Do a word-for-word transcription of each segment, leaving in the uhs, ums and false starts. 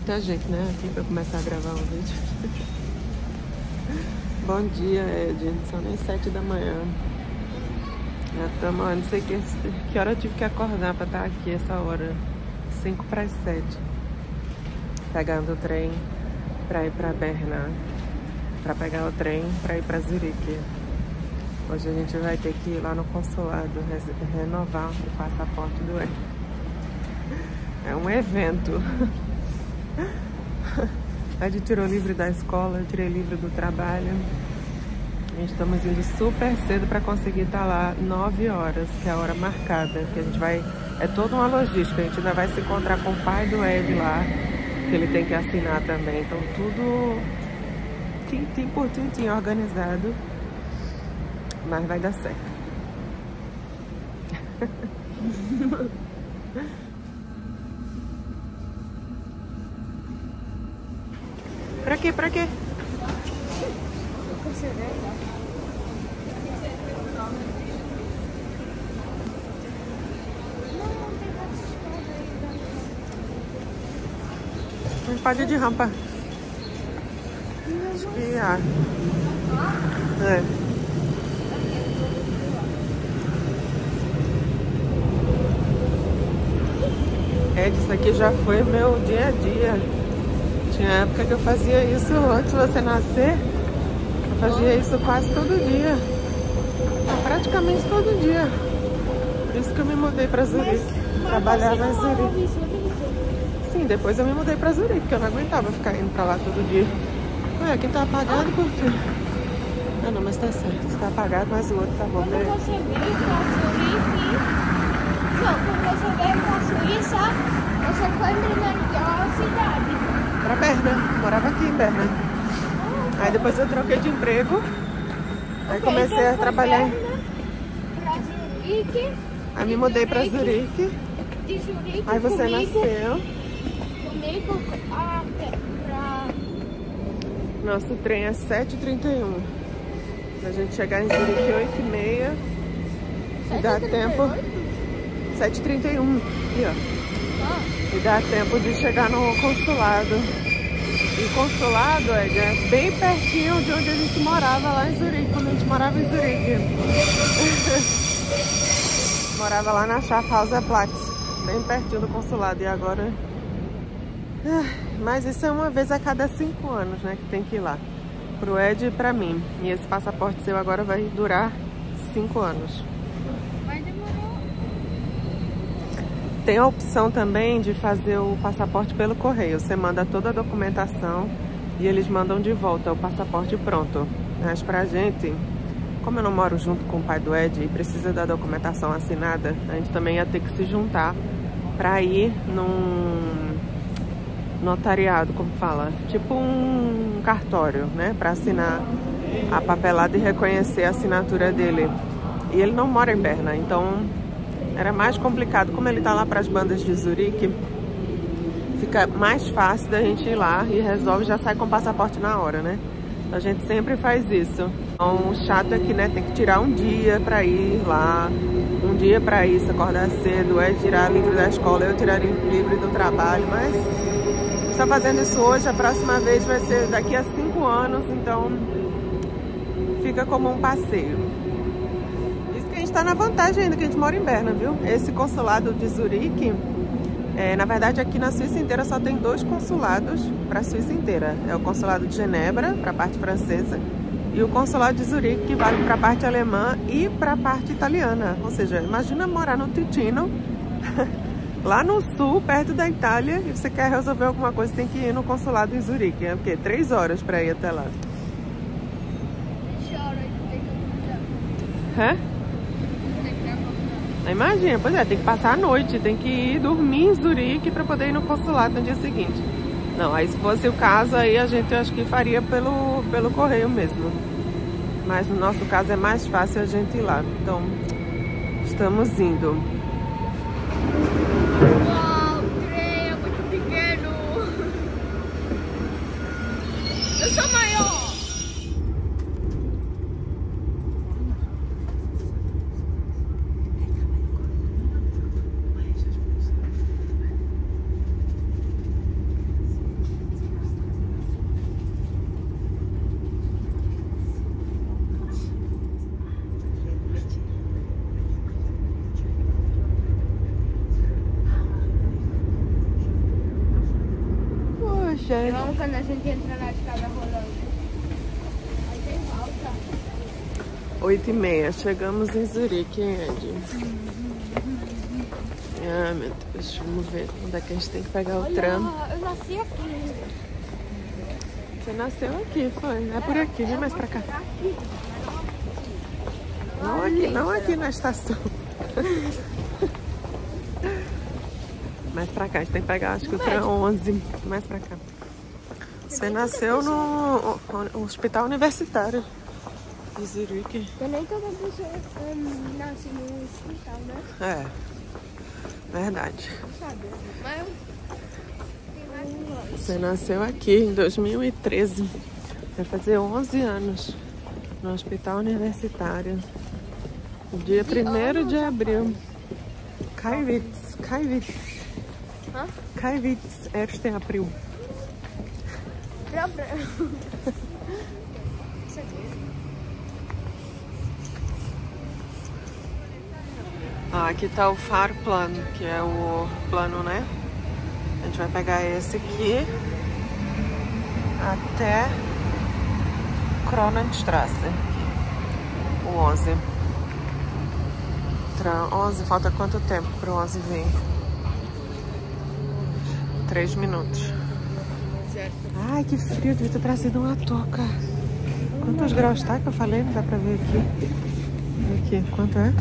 muita gente, né, aqui pra começar a gravar um vídeo. Bom dia, Ed. São nem sete da manhã. Já estamos, não sei que, que hora eu tive que acordar pra estar aqui essa hora. Cinco para as sete. Pegando o trem pra ir pra Berna. Pra pegar o trem pra ir pra Zurique. Hoje a gente vai ter que ir lá no consulado renovar o passaporte do Ed. É um evento. A gente tirou livre da escola, eu tirei livre do trabalho. A gente estamos indo super cedo para conseguir estar lá nove horas, que é a hora marcada. Que a gente vai. É toda uma logística. A gente ainda vai se encontrar com o pai do Ed lá, que ele tem que assinar também. Então tudo tintim por tintim organizado. Mas vai dar certo. Pra quê? Pra quê? Não pode ir de rampa. Espiar. É. Ed, isso aqui já foi meu dia a dia. Tinha época que eu fazia isso antes de você nascer. Eu fazia isso quase todo dia. Praticamente todo dia. Por isso que eu me mudei pra Zurique. Mas, Trabalhava mas em Zurique. Sim, depois eu me mudei pra Zurique, porque eu não aguentava ficar indo pra lá todo dia. Ué, aqui tá apagado por quê? Ah não, mas tá certo. Tá apagado, mas o outro tá bom. Quando você veio pra Zurique... Não, quando você veio pra Suíça, você foi primeiro que a cidade. Pra Berna, morava aqui em Berna. Aí depois eu troquei de emprego. Aí comecei a trabalhar. Pra Zurique. Aí me mudei pra Zurique. De Zurique. Aí você nasceu. Comigo a, pra... Nosso trem é sete e trinta e um. A gente chegar em Zurique oito e meia. E dá tempo. sete e trinta e um. Aqui, ó. E dá tempo de chegar no consulado. E o consulado Ed, é bem pertinho de onde a gente morava lá em Zurique, quando a gente morava em Zurique. Morava lá na Schaffhauser-Platz, bem pertinho do consulado. E agora... Mas isso é uma vez a cada cinco anos, né, que tem que ir lá. Pro Ed e pra mim. E esse passaporte seu agora vai durar cinco anos. Tem a opção também de fazer o passaporte pelo correio. Você manda toda a documentação e eles mandam de volta o passaporte pronto. Mas pra gente, como eu não moro junto com o pai do Ed e precisa da documentação assinada, a gente também ia ter que se juntar pra ir num notariado, como fala? Tipo um cartório, né? Pra assinar a papelada e reconhecer a assinatura dele. E ele não mora em Berna, então... Era mais complicado, como ele tá lá para as bandas de Zurique, fica mais fácil da gente ir lá e resolve, já sai com o passaporte na hora, né? Então a gente sempre faz isso. Então o chato é que, né, tem que tirar um dia para ir lá, um dia para ir, se acordar cedo, é tirar livre da escola, eu tirar livre do trabalho, mas está fazendo isso hoje, a próxima vez vai ser daqui a cinco anos, então fica como um passeio. A gente tá na vantagem ainda que a gente mora em Berna, viu? Esse consulado de Zurique, é, na verdade aqui na Suíça inteira só tem dois consulados para a Suíça inteira. É o consulado de Genebra, para a parte francesa, e o consulado de Zurique, que vale para a parte alemã e para a parte italiana. Ou seja, imagina morar no Ticino, lá no sul, perto da Itália, e você quer resolver alguma coisa, tem que ir no consulado em Zurique. É o quê? Três horas para ir até lá. Hã? Imagina, pois é, tem que passar a noite, tem que ir dormir em Zurique para poder ir no consulado no dia seguinte. Não, aí se fosse o caso, aí a gente acho que faria pelo, pelo correio mesmo. Mas no nosso caso é mais fácil a gente ir lá. Então, estamos indo. Uau, o trem é muito pequeno. Eu sou maior. gente. Vamos quando a gente entra na escada rolando. Aí tem volta. Oito e meia. Chegamos em Zurique, hein, Andy? Ah, meu Deus. Vamos ver onde é que a gente tem que pegar o Olha, tram. eu nasci aqui. Você nasceu aqui, foi? É por aqui, vem mais pra cá. Não aqui, não aqui na estação. Mais pra cá, a gente tem que pegar, acho que o tram onze. Mais pra cá. Você nasceu no hospital universitário de Zurique. Porque nem toda pessoa um, nasce no hospital, né? É, verdade. Sabe? Mas Você nasceu aqui em dois mil e treze. Vai fazer onze anos no hospital universitário. Dia primeiro de abril. Kaiwitz, Kaiwitz. Hã? Kaiwitz, erste April. Ah, aqui tá o Fahrplan, que é o plano, né? A gente vai pegar esse aqui até Kronenstrasse, o onze. Tram onze, falta quanto tempo pro onze vir? Três minutos. Certo. Ai, que frio, devia ter trazido uma touca. Quantos graus tá que eu falei? Não dá pra ver aqui. Aqui, quanto é?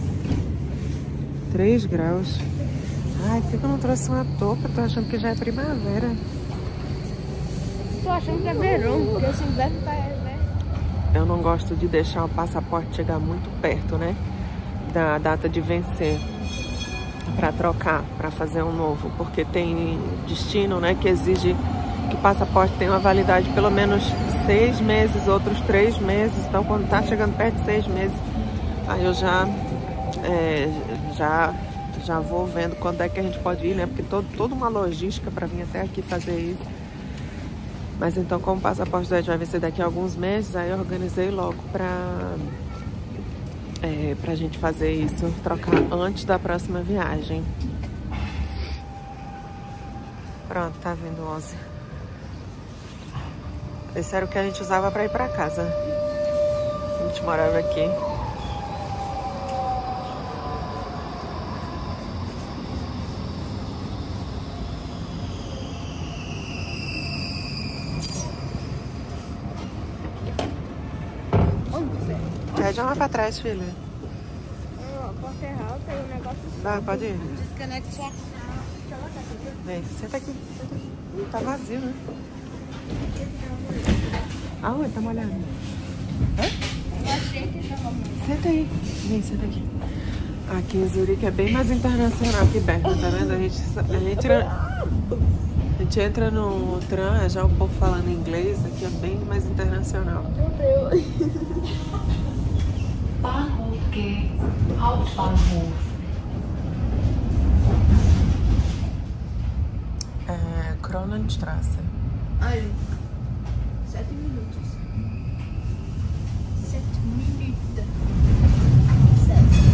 Três graus. Ai, por que eu não trouxe uma touca? Tô achando que já é primavera. Tô achando que é verão, porque esse inverno tá, né? Eu não gosto de deixar o passaporte chegar muito perto, né? Da data de vencer. Pra trocar, pra fazer um novo. Porque tem destino, né? Que exige que o passaporte tenha uma validade de pelo menos seis meses, outros três meses. Então, quando tá chegando perto de seis meses, aí eu já... É, já... Já vou vendo quando é que a gente pode ir, né? Porque todo, toda uma logística para vir até aqui fazer isso. Mas então, como o passaporte do Ed vai vencer daqui a alguns meses, aí eu organizei logo pra, é, pra gente fazer isso, trocar antes da próxima viagem. Pronto, tá vindo onze. Esse era o que a gente usava pra ir pra casa. A gente morava aqui. Pede uma pra trás, filha. Ó, a porta é alta e o negócio... Vai, pode ir. Disconnect check. Vem, senta aqui. Senta aqui. Tá vazio, né? Aonde? Tá molhado? Hã? Eu achei que tava muito. Senta aí. Vem, senta aqui. Aqui em Zurique é bem mais internacional que Berna, tá vendo? A gente, a gente, a gente entra no tram, já o povo falando inglês, aqui é bem mais internacional. Meu Deus. Bahnhof G, Hauptbahnhof. É, Kronenstrasse. Aí. Sete minutos. Sete minutos. Sete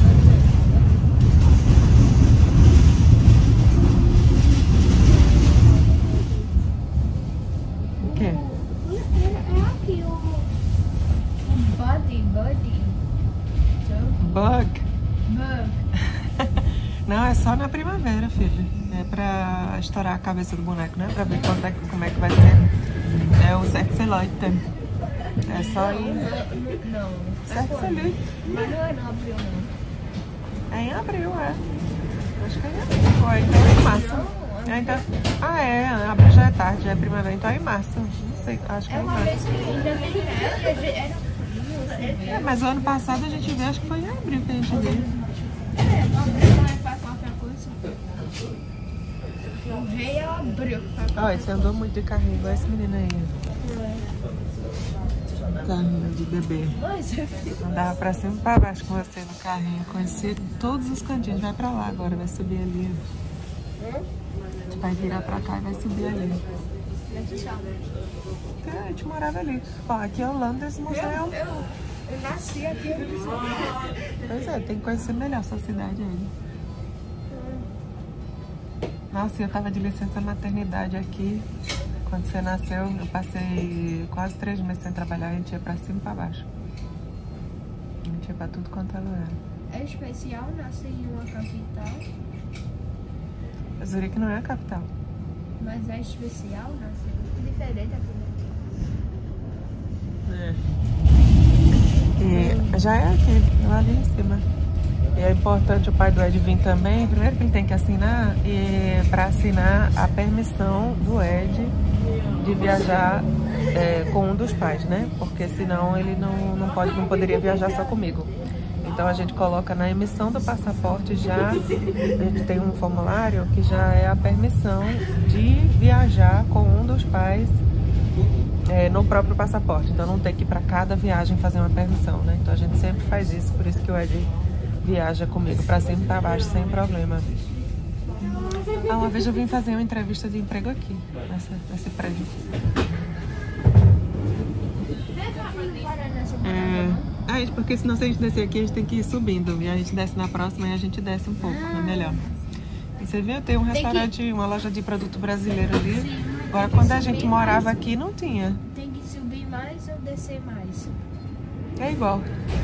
O quê? É aqui o... Buddy, buddy. Bug. Bug. Não, é só na primavera, filho. É pra estourar a cabeça do boneco, né? Pra ver quanto é, como é que vai ser. É o Sechseleute. É só ir. Não. Sechseleute. Mas não é no abril, não. É em abril, é. Acho que é em abril. Ou então é em março. É, então... Ah, é. Abril já é tarde, já é primavera. Então é em março. Não sei, acho que é, É em uma março. vez que ainda tem era É, mas o ano passado a gente viu, acho que foi em abril que a gente viu. É, no abril não é pra qualquer coisa. O rei é abril. Olha, você andou muito de carrinho, igual esse menino aí. Carrinho de bebê. Mas eu Andava pra cima e pra baixo com você no carrinho. Conhecia todos os cantinhos. Vai pra lá agora, vai subir ali. A gente vai virar pra cá e vai subir ali. É, a gente morava ali. Ó, aqui é o Landers Museu. Eu, eu nasci aqui. Pois é, tem que conhecer melhor essa cidade aí. Nossa, eu tava de licença maternidade aqui. Quando você nasceu, eu passei quase três meses sem trabalhar, a gente ia pra cima e pra baixo. A gente ia pra tudo quanto é lugar. É especial nascer em uma capital? Zurique não é a capital. Mas é especial nascer diferente aqui. É. E já é aqui, lá ali em cima. E é importante o pai do Ed vir também. Primeiro que ele tem que assinar, e para assinar a permissão do Ed de viajar é, com um dos pais, né? Porque senão ele não, não, pode, não poderia viajar só comigo. Então a gente coloca na emissão do passaporte já, a gente tem um formulário que já é a permissão de viajar com um dos pais é, no próprio passaporte. Então não tem que ir para cada viagem fazer uma permissão, né? Então a gente sempre faz isso, por isso que o Ed viaja comigo para cima e para baixo sem problema. Ah, uma vez eu vim fazer uma entrevista de emprego aqui, nessa, nesse prédio. É... Ah, porque senão se a gente descer aqui, a gente tem que ir subindo. E a gente desce na próxima e a gente desce um pouco, é melhor. E você viu, tem um restaurante, que... uma loja de produto brasileiro ali. Sim, agora, quando a gente morava mais. aqui, não tinha. Tem que subir mais ou descer mais? É igual.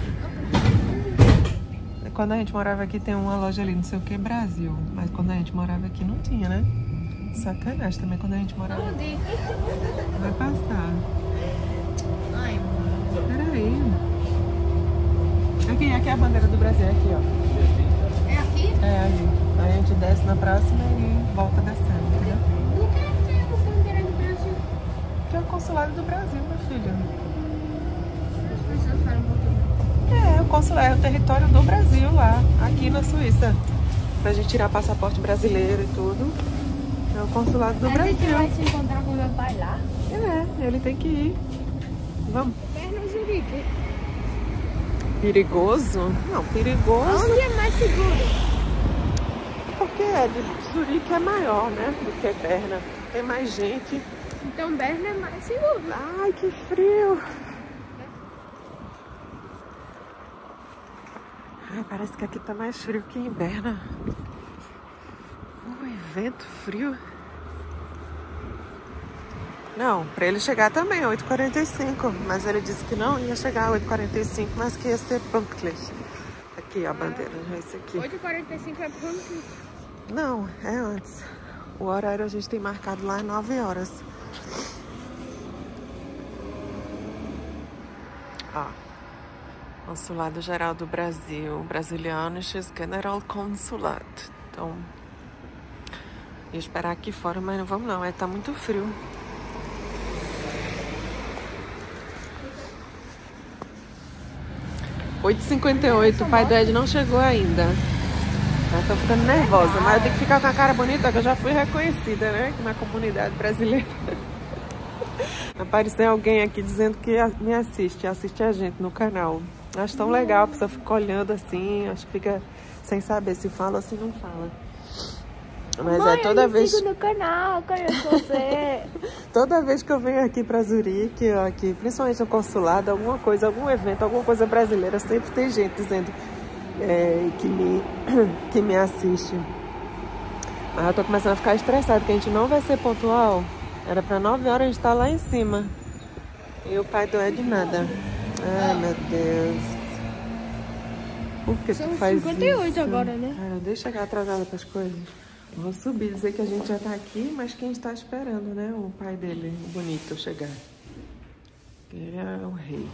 Quando a gente morava aqui, tem uma loja ali, não sei o que, Brasil. Mas quando a gente morava aqui, não tinha, né? Sacanagem também, quando a gente morava aqui. Vai passar. Ai, mano. Peraí. Aqui, aqui é a bandeira do Brasil, aqui, ó. É aqui? É, ali. Aí a gente desce na próxima e volta descendo, entendeu? Por que tem a bandeira do Brasil? Que é o consulado do Brasil, meu filho. As pessoas falam português. É, o consulado é o território do Brasil lá, aqui na Suíça. Pra gente tirar passaporte brasileiro e tudo. É o consulado do a Brasil. Você vai se encontrar com meu pai lá? É, ele tem que ir. Vamos. Perto de Zurique. Perigoso? Não, perigoso. Onde é mais seguro? Porque é de Zurique é maior, né? Do que Berna. Tem mais gente. Então Berna é mais seguro. Ai, que frio. Ai, parece que aqui tá mais frio que em Berna. Ui, vento frio. Não, pra ele chegar também é oito e quarenta e cinco, mas ele disse que não ia chegar a oito e quarenta e cinco, mas que ia ser pünktlich. Aqui a bandeira, já é esse aqui. oito e quarenta e cinco é pünktlich? Não, é antes. O horário a gente tem marcado lá é nove horas. Ó, Consulado Geral do Brasil, Brasilianisches Generalkonsulat. Então, ia esperar aqui fora, mas não vamos não, é, tá muito frio. oito e cinquenta e oito, o pai do Ed não chegou ainda. Eu tô ficando nervosa, mas eu tenho que ficar com a cara bonita, que eu já fui reconhecida, né? Na comunidade brasileira. Apareceu alguém aqui dizendo que me assiste, assiste a gente no canal. Acho tão legal, a pessoa fica olhando assim, acho que fica sem saber se fala ou se não fala. Mas mãe, é toda vez... sigo no canal, conheço você. Toda vez que eu venho aqui pra Zurique, aqui, principalmente no consulado, alguma coisa, algum evento, alguma coisa brasileira, sempre tem gente dizendo é, que, me, que me assiste. Mas eu tô começando a ficar estressada, porque a gente não vai ser pontual. Era pra nove horas, a gente tá lá em cima. E o pai do Ed nada. Ai, meu Deus. Por que São tu faz cinquenta e oito isso? agora, né? Cara, deixa eu chegar atrasada pras coisas. Vou subir, dizer que a gente já tá aqui, mas quem está esperando, né? O pai dele, o bonito, chegar. Ele é o rei.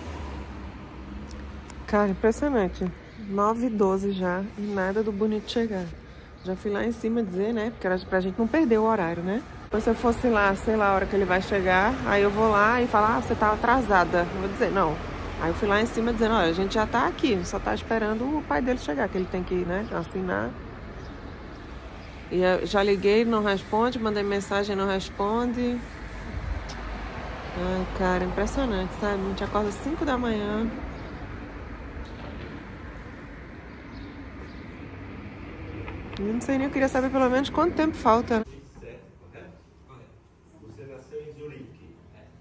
Cara, impressionante. nove e doze já e nada do bonito chegar. Já fui lá em cima dizer, né? Porque era pra gente não perder o horário, né? Então, se eu fosse lá, sei lá, a hora que ele vai chegar, aí eu vou lá e falar, ah, você tá atrasada. Eu vou dizer, não. Aí eu fui lá em cima dizendo, olha, a gente já tá aqui, só tá esperando o pai dele chegar, que ele tem que, né, assinar. E eu já liguei, não responde, mandei mensagem, não responde. Ai, cara, impressionante, sabe? A gente acorda às cinco da manhã. Eu não sei nem, eu queria saber pelo menos quanto tempo falta. Você nasceu em Zurique.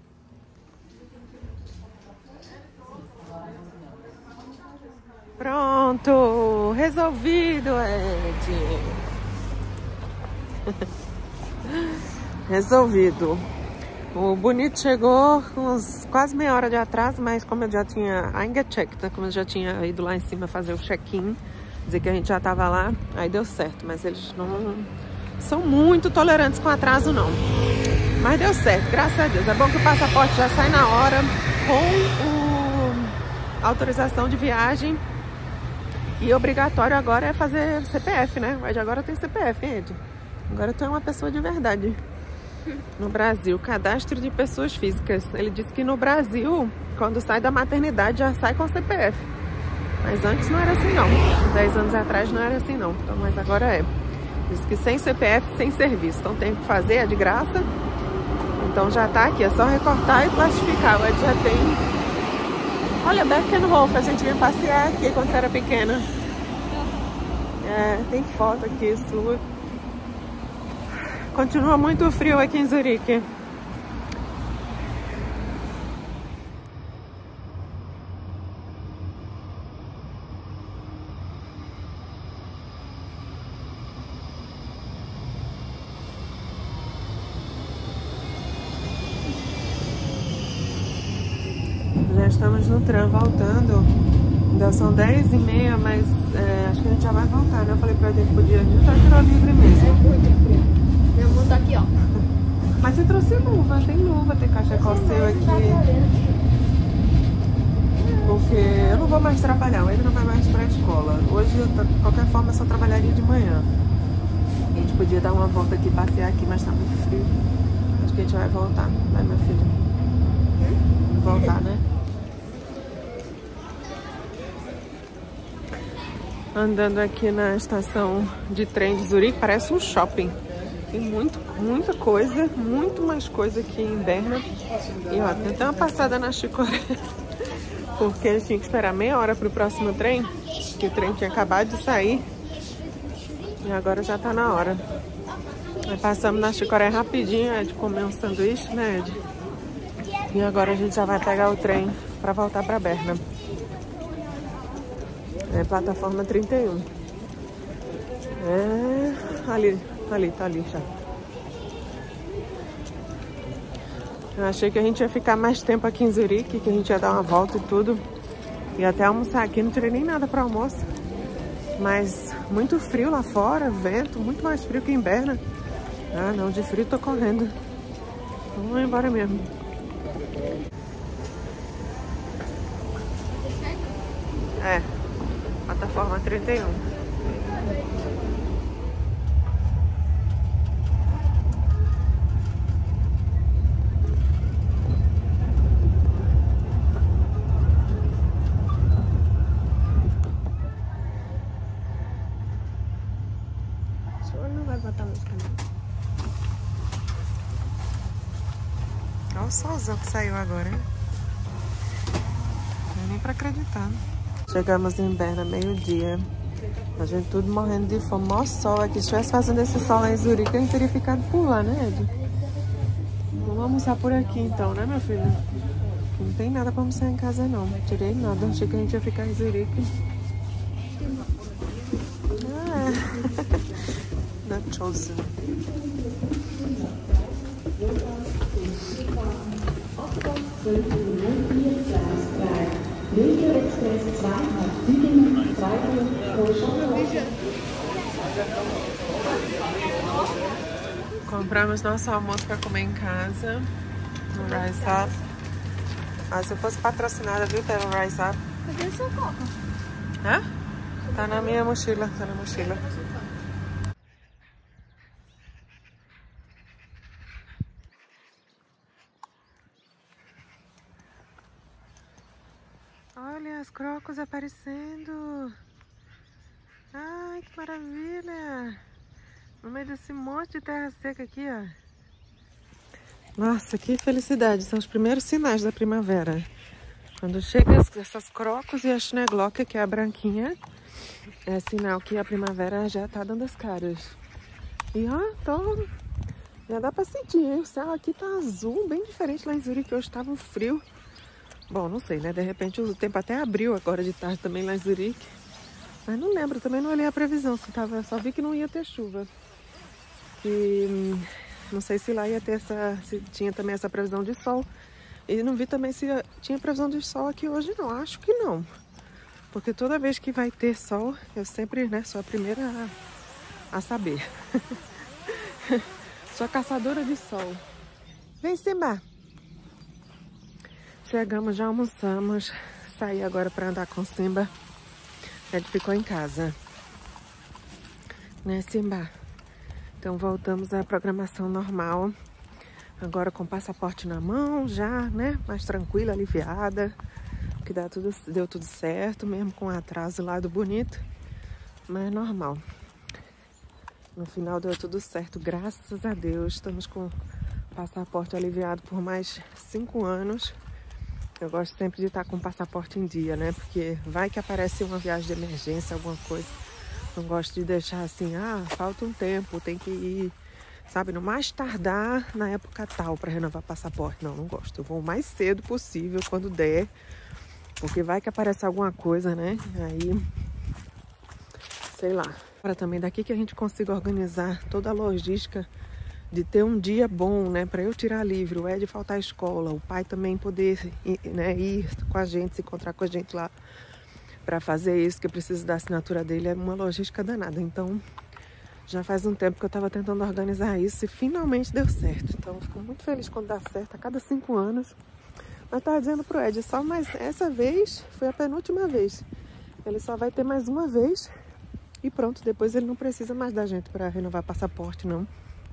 Pronto! Resolvido, Ed! Resolvido. O Bonito chegou com uns quase meia hora de atraso, mas como eu já tinha eingecheckt, né? Como eu já tinha ido lá em cima fazer o check-in, dizer que a gente já tava lá, aí deu certo. Mas eles não são muito tolerantes com atraso, não. Mas deu certo, graças a Deus. É bom que o passaporte já sai na hora com o... a autorização de viagem. E obrigatório agora é fazer C P F, né? Mas agora tem C P F, hein, Ed? Agora tu é uma pessoa de verdade. No Brasil, cadastro de pessoas físicas. Ele disse que no Brasil, quando sai da maternidade, já sai com C P F. Mas antes não era assim, não. Dez anos atrás não era assim, não. Então, mas agora é. Diz que sem C P F, sem serviço. Então tem que fazer, é de graça. Então já tá aqui, é só recortar e plastificar. O Ed já tem... Olha, Beckenhof, a gente vinha passear aqui quando você era pequena. É, tem foto aqui sua. Continua muito frio aqui em Zurique. Já estamos no tram voltando. Ainda são dez e meia, mas é, acho que a gente já vai voltar, né? Eu falei pra ele que podia vir, tá tirando livre mesmo. É muito frio. Meu mundo tá aqui, ó. Mas você trouxe luva, tem luva, tem cachecol seu aqui. Porque eu não vou mais trabalhar, ele não vai mais pra escola. Hoje, eu, de qualquer forma, eu só trabalharia de manhã. A gente podia dar uma volta aqui, passear aqui, mas tá muito frio. Acho que a gente vai voltar, né, meu filho? Hum? Voltar, né? Andando aqui na estação de trem de Zurique, parece um shopping. Tem muito, muita coisa, muito mais coisa aqui em Berna. E ó, tem até uma passada na Chicoré, porque a gente tinha que esperar meia hora pro próximo trem, que o trem tinha acabado de sair. E agora já tá na hora. Aí passamos na Chicoré rapidinho, é de comer um sanduíche, né, Ed? E agora a gente já vai pegar o trem pra voltar pra Berna. É plataforma trinta e um. É... Ali, ali, tá ali já. Eu achei que a gente ia ficar mais tempo aqui em Zurique, que a gente ia dar uma volta e tudo. E até almoçar aqui, não tirei nem nada para almoço. Mas muito frio lá fora, vento, muito mais frio que em Berna. Ah, não, de frio tô correndo. Vamos embora mesmo. É. Plataforma trinta e um. O senhor não vai botar música, não? Olha o solzão que saiu agora, hein? Não é nem pra acreditar. Chegamos em Berna, meio-dia. A gente tudo morrendo de fome. Mó sol aqui. Se estivesse fazendo esse sol lá em Zurique, a gente teria ficado por lá, né, Ed? Vamos almoçar por aqui então, né, meu filho? Não tem nada pra almoçar em casa, não. Não tirei nada. Achei que a gente ia ficar em Zurique. Ah, not chosen. Compramos nosso almoço para comer em casa no Rise Up. Ah, se eu fosse patrocinada, viu, pelo Rise Up. Cadê o seu copo? Hã? Tá na minha mochila, tá na mochila. Olha as crocos aparecendo. Ai, que maravilha. No meio desse monte de terra seca aqui, ó. Nossa, que felicidade. São os primeiros sinais da primavera. Quando chega essas crocos e a schneeglock, que é a branquinha, é sinal que a primavera já tá dando as caras. E ó, tô... já dá pra sentir, hein? O céu aqui tá azul, bem diferente lá em Zurique, hoje tava um frio. Bom, não sei, né? De repente o tempo até abriu agora de tarde também lá em Zurique. Mas não lembro, também não olhei a previsão, se tava, só vi que não ia ter chuva. E Não sei se lá ia ter essa, se tinha também essa previsão de sol. E não vi também se tinha previsão de sol aqui hoje não, acho que não. Porque toda vez que vai ter sol, eu sempre, né, sou a primeira a, a saber. Sou a caçadora de sol. Vem, Simba! Chegamos, já almoçamos. Saí agora para andar com o Simba. Ele ficou em casa. Né, Simba? Então voltamos à programação normal. Agora com o passaporte na mão, já, né? Mais tranquila, aliviada. Que dá tudo, deu tudo certo, mesmo com atraso lá do bonito. Mas normal. No final deu tudo certo, graças a Deus. Estamos com o passaporte aliviado por mais cinco anos. Eu gosto sempre de estar com o passaporte em dia, né? Porque vai que aparece uma viagem de emergência, alguma coisa. Não gosto de deixar assim, ah, falta um tempo, tem que ir, sabe, no mais tardar na época tal para renovar passaporte. Não, não gosto. Eu vou o mais cedo possível, quando der. Porque vai que aparece alguma coisa, né? Aí, sei lá. Agora também daqui que a gente consiga organizar toda a logística de ter um dia bom, né? Para eu tirar livre, o Ed faltar à escola, o pai também poder, né, ir com a gente, se encontrar com a gente lá para fazer isso, que eu preciso da assinatura dele, é uma logística danada. Então, já faz um tempo que eu estava tentando organizar isso e finalmente deu certo. Então, eu fico muito feliz quando dá certo, a cada cinco anos. Mas tava dizendo pro Ed, só mais essa vez, foi a penúltima vez. Ele só vai ter mais uma vez e pronto, depois ele não precisa mais da gente para renovar passaporte, não.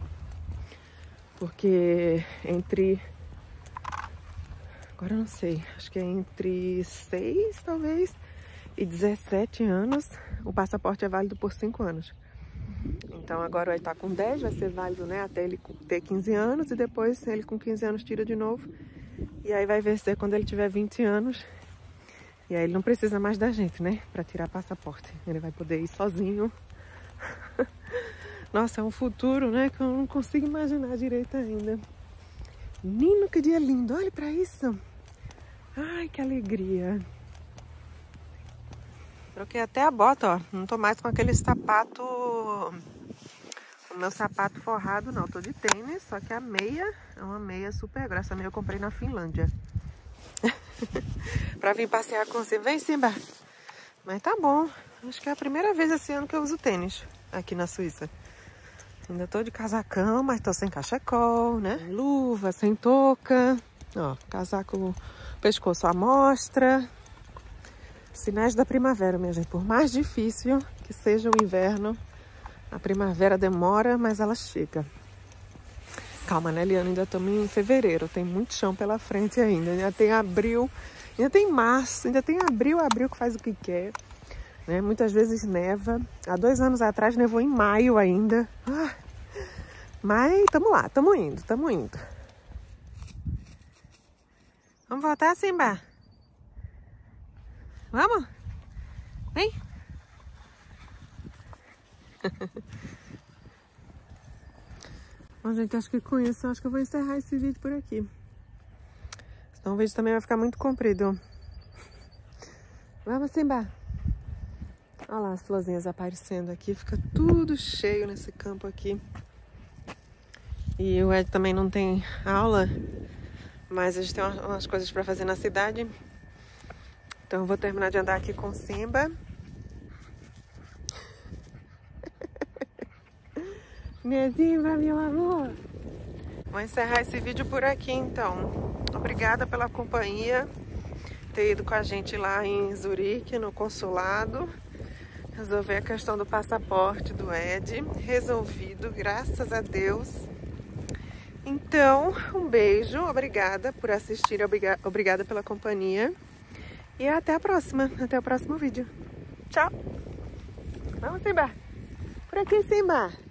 Porque entre, agora eu não sei, acho que é entre seis, talvez, e dezessete anos, o passaporte é válido por cinco anos. Então agora ele tá com dez, vai ser válido, né, até ele ter quinze anos, e depois ele com quinze anos tira de novo. E aí vai vencer quando ele tiver vinte anos. E aí ele não precisa mais da gente, né? Pra tirar passaporte. Ele vai poder ir sozinho. Nossa, é um futuro, né? Que eu não consigo imaginar direito ainda. Menino, que dia lindo. Olha pra isso. Ai, que alegria. Troquei até a bota, ó. Não tô mais com aquele sapato... O meu sapato forrado, não. Tô de tênis, só que a meia é uma meia super grossa. A meia eu comprei na Finlândia. Pra vir passear com você. Vem, Simba. Mas tá bom. Acho que é a primeira vez esse ano que eu uso tênis aqui na Suíça. Ainda tô de casacão, mas tô sem cachecol, né? Luva, sem touca. Ó, casaco, pescoço à mostra. Sinais da primavera, minha gente. Por mais difícil que seja o inverno, a primavera demora, mas ela chega. Calma, né, Liana? Ainda estamos em fevereiro. Tem muito chão pela frente ainda. Ainda tem abril, ainda tem março, ainda tem abril, abril que faz o que quer. Né? Muitas vezes neva. Há dois anos atrás nevou em maio ainda. Ah, mas estamos lá, estamos indo, estamos indo. Vamos voltar, Simba? Vamos? Vem? Bom, gente, acho que com isso, acho que eu vou encerrar esse vídeo por aqui. Senão o vídeo também vai ficar muito comprido. Vamos, Simba. Olha lá as florzinhas aparecendo aqui. Fica tudo cheio nesse campo aqui. E o Ed também não tem aula, mas a gente tem umas coisas para fazer na cidade. Então eu vou terminar de andar aqui com o Simba. Minha Simba, meu amor. Vou encerrar esse vídeo por aqui, então. Obrigada pela companhia. Ter ido com a gente lá em Zurique, no consulado. Resolver a questão do passaporte do Ed. Resolvido, graças a Deus. Então, um beijo. Obrigada por assistir. Obrigada pela companhia. E até a próxima. Até o próximo vídeo. Tchau. Vamos, Simba. Por aqui, Simba.